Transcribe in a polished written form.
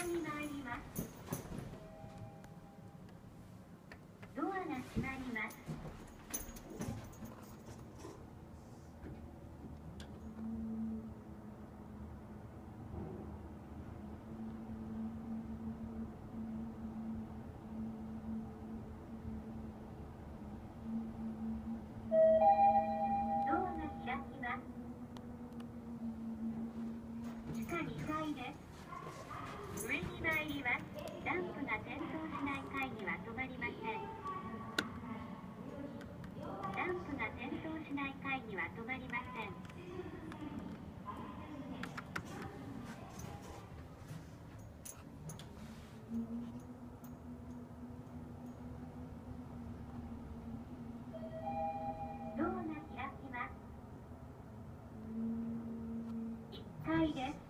に参ります。ドアが閉まります。ドアが開きます。地下2階です。上に参ります。ランプが点灯しない階には止まりません。ランプが点灯しない階には止まりません。ドアが開きます。1階です。